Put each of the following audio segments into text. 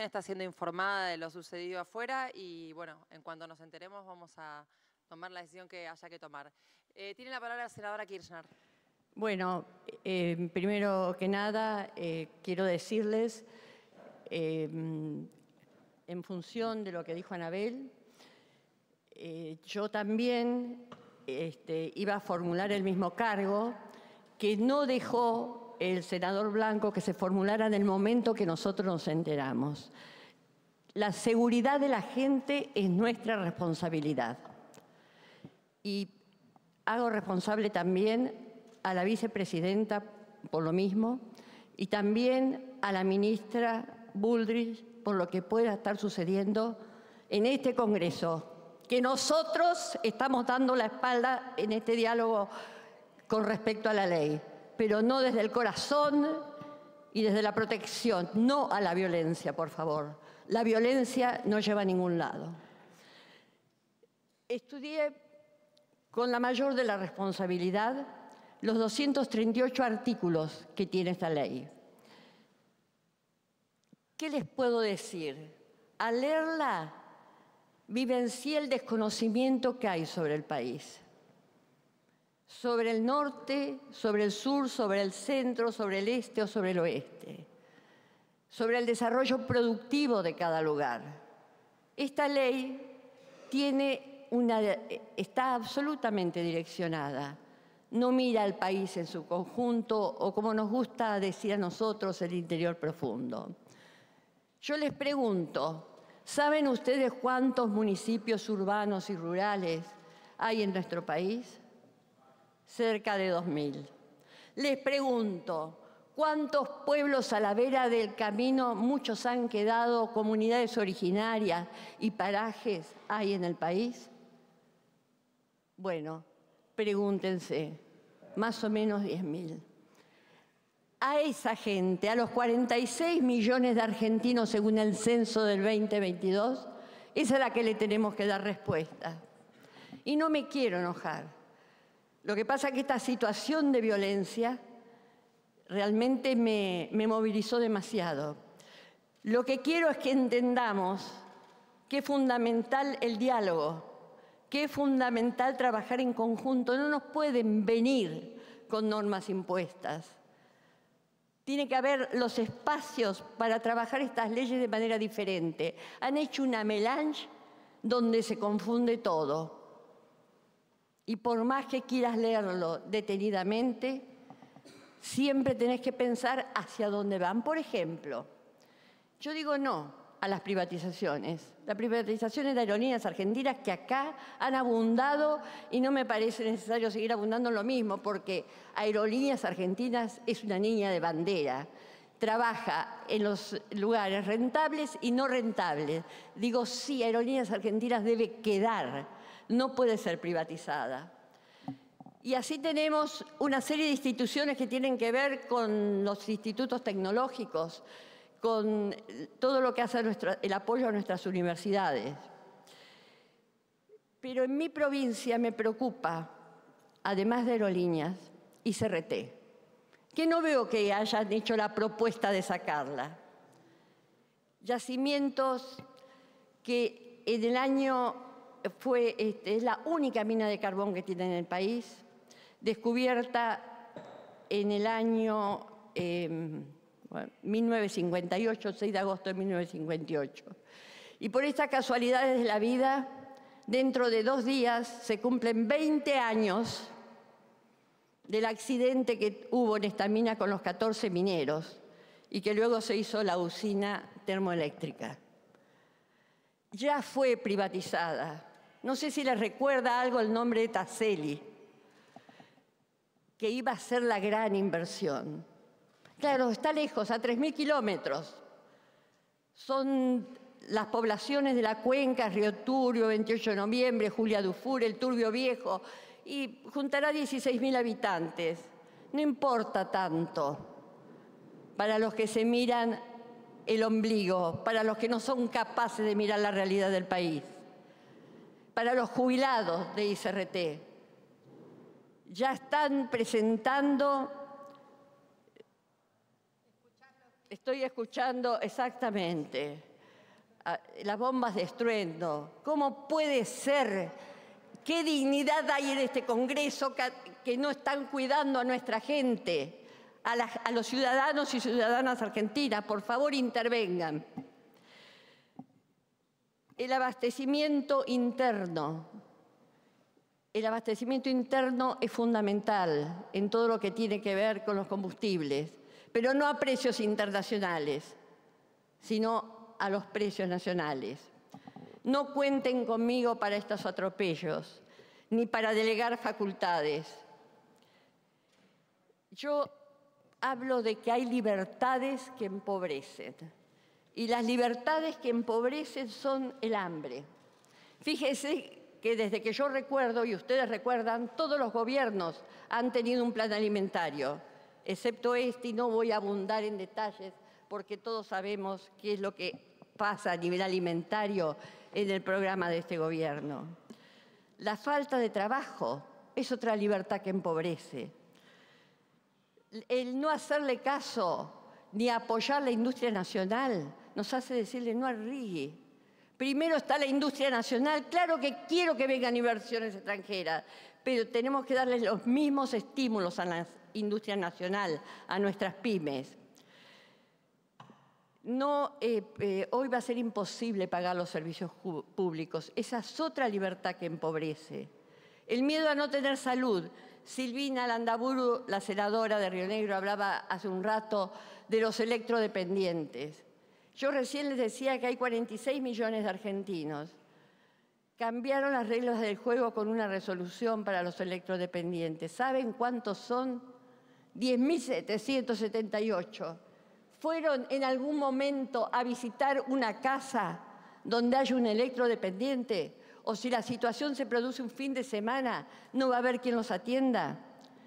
está siendo informada de lo sucedido afuera y, bueno, en cuanto nos enteremos vamos a tomar la decisión que haya que tomar. Tiene la palabra la senadora Kirchner. Bueno, primero que nada, quiero decirles, en función de lo que dijo Anabel, yo también iba a formular el mismo cargo que no dejó el senador Blanco que se formulara en el momento que nosotros nos enteramos. La seguridad de la gente es nuestra responsabilidad. Y hago responsable también a la vicepresidenta por lo mismo y también a la ministra Bullrich por lo que pueda estar sucediendo en este Congreso, que nosotros estamos dando la espalda en este diálogo con respecto a la ley, pero no desde el corazón y desde la protección, no a la violencia, por favor. La violencia no lleva a ningún lado. Estudié con la mayor de la responsabilidad los 238 artículos que tiene esta ley. ¿Qué les puedo decir? Al leerla, vivencié el desconocimiento que hay sobre el país. Sobre el norte, sobre el sur, sobre el centro, sobre el este o sobre el oeste. Sobre el desarrollo productivo de cada lugar. Esta ley está absolutamente direccionada. No mira al país en su conjunto o, como nos gusta decir a nosotros, el interior profundo. Yo les pregunto, ¿saben ustedes cuántos municipios urbanos y rurales hay en nuestro país? Cerca de 2000. Les pregunto, ¿cuántos pueblos a la vera del camino, muchos han quedado, comunidades originarias y parajes hay en el país? Bueno, pregúntense, más o menos 10.000. A esa gente, a los 46 millones de argentinos según el censo del 2022, esa es la que le tenemos que dar respuesta. Y no me quiero enojar. Lo que pasa es que esta situación de violencia realmente me movilizó demasiado. Lo que quiero es que entendamos que es fundamental el diálogo, que es fundamental trabajar en conjunto. No nos pueden venir con normas impuestas. Tiene que haber los espacios para trabajar estas leyes de manera diferente. Han hecho una melange donde se confunde todo. Y por más que quieras leerlo detenidamente, siempre tenés que pensar hacia dónde van. Por ejemplo, yo digo no a las privatizaciones. Las privatizaciones de aerolíneas argentinas que acá han abundado y no me parece necesario seguir abundando en lo mismo porque Aerolíneas Argentinas es una niña de bandera. Trabaja en los lugares rentables y no rentables. Digo, sí, Aerolíneas Argentinas debe quedar, no puede ser privatizada. Y así tenemos una serie de instituciones que tienen que ver con los institutos tecnológicos, con todo lo que hace el apoyo a nuestras universidades. Pero en mi provincia me preocupa, además de Aerolíneas, ICRT, que no veo que hayan hecho la propuesta de sacarla. Yacimientos que en el año es la única mina de carbón que tiene en el país, descubierta en el año 1958, 6 de agosto de 1958. Y por estas casualidades de la vida, dentro de 2 días se cumplen 20 años del accidente que hubo en esta mina con los 14 mineros y que luego se hizo la usina termoeléctrica. Ya fue privatizada. No sé si les recuerda algo el nombre de Taselli, que iba a ser la gran inversión. Claro, está lejos, a 3.000 kilómetros. Son las poblaciones de la cuenca, Río Turbio, 28 de noviembre, Julia Dufour, el Turbio Viejo, y juntará 16.000 habitantes. No importa tanto para los que se miran el ombligo, para los que no son capaces de mirar la realidad del país, para los jubilados de ICRT. Ya están presentando, estoy escuchando exactamente, las bombas de estruendo. ¿Cómo puede ser? ¿Qué dignidad hay en este Congreso que no están cuidando a nuestra gente, a los ciudadanos y ciudadanas argentinas? Por favor, intervengan. El abastecimiento interno. El abastecimiento interno es fundamental en todo lo que tiene que ver con los combustibles, pero no a precios internacionales, sino a los precios nacionales. No cuenten conmigo para estos atropellos, ni para delegar facultades. Yo hablo de que hay libertades que empobrecen, y las libertades que empobrecen son el hambre. Fíjese que desde que yo recuerdo, y ustedes recuerdan, todos los gobiernos han tenido un plan alimentario, excepto este, y no voy a abundar en detalles, porque todos sabemos qué es lo que pasa a nivel alimentario en el programa de este gobierno. La falta de trabajo es otra libertad que empobrece. El no hacerle caso ni apoyar la industria nacional nos hace decirle no al RIGI. Primero está la industria nacional. Claro que quiero que vengan inversiones extranjeras, pero tenemos que darles los mismos estímulos a la industria nacional, a nuestras pymes. No, hoy va a ser imposible pagar los servicios públicos. Esa es otra libertad que empobrece. El miedo a no tener salud. Silvina Landaburu, la senadora de Río Negro, hablaba hace un rato de los electrodependientes. Yo recién les decía que hay 46 millones de argentinos. Cambiaron las reglas del juego con una resolución para los electrodependientes. ¿Saben cuántos son? 10.778. ¿Fueron en algún momento a visitar una casa donde haya un electrodependiente? O si la situación se produce un fin de semana, ¿no va a haber quien los atienda?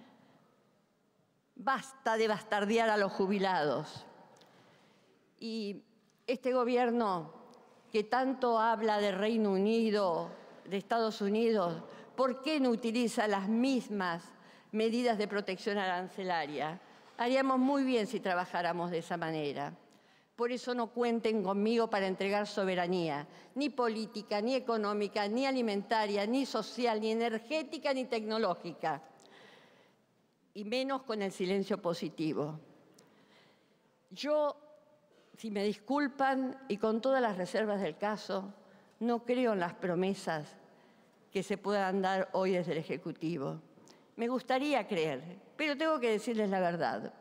Basta de bastardear a los jubilados. Y este gobierno que tanto habla de Reino Unido, de Estados Unidos, ¿por qué no utiliza las mismas medidas de protección arancelaria? Haríamos muy bien si trabajáramos de esa manera. Por eso no cuenten conmigo para entregar soberanía, ni política, ni económica, ni alimentaria, ni social, ni energética, ni tecnológica, y menos con el silencio positivo. Yo, si me disculpan, y con todas las reservas del caso, no creo en las promesas que se puedan dar hoy desde el Ejecutivo. Me gustaría creer, pero tengo que decirles la verdad.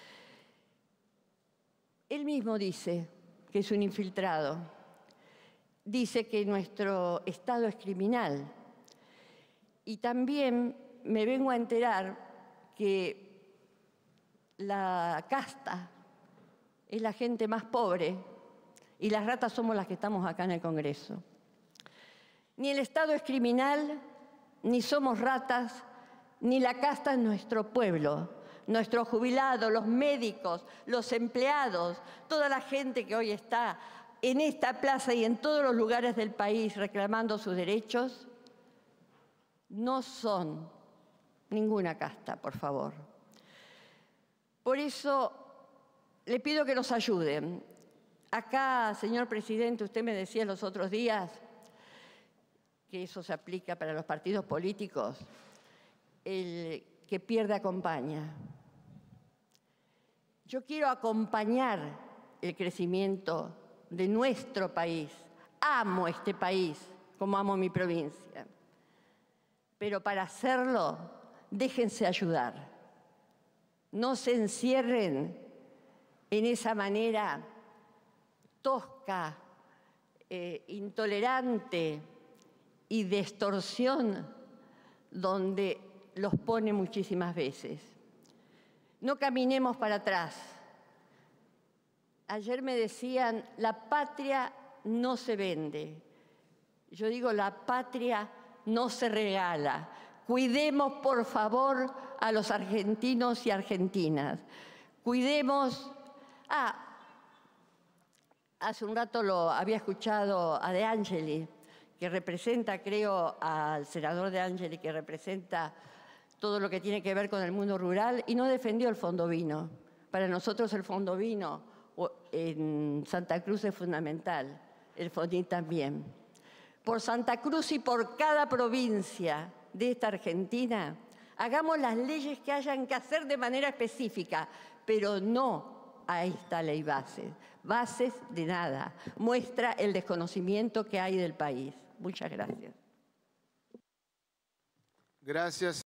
Él mismo dice que es un infiltrado. Dice que nuestro Estado es criminal. Y también me vengo a enterar que la casta es la gente más pobre y las ratas somos las que estamos acá en el Congreso. Ni el Estado es criminal, ni somos ratas, ni la casta es nuestro pueblo. Nuestros jubilados, los médicos, los empleados, toda la gente que hoy está en esta plaza y en todos los lugares del país reclamando sus derechos, no son ninguna casta, por favor. Por eso le pido que nos ayuden. Acá, señor presidente, usted me decía los otros días que eso se aplica para los partidos políticos. El que pierde acompaña. Yo quiero acompañar el crecimiento de nuestro país. Amo este país como amo mi provincia. Pero para hacerlo, déjense ayudar. No se encierren en esa manera tosca, intolerante y de extorsión donde los pone muchísimas veces. No caminemos para atrás. Ayer me decían, la patria no se vende. Yo digo, la patria no se regala. Cuidemos, por favor, a los argentinos y argentinas. Cuidemos... hace un rato lo había escuchado a De Angeli, que representa, creo, al senador De Angeli, que representa todo lo que tiene que ver con el mundo rural, y no defendió el Fondo Vino. Para nosotros el Fondo Vino en Santa Cruz es fundamental. el FONIT también. Por Santa Cruz y por cada provincia de esta Argentina, hagamos las leyes que hayan que hacer de manera específica, pero no a esta ley bases. Bases de nada. Muestra el desconocimiento que hay del país. Muchas gracias. Gracias.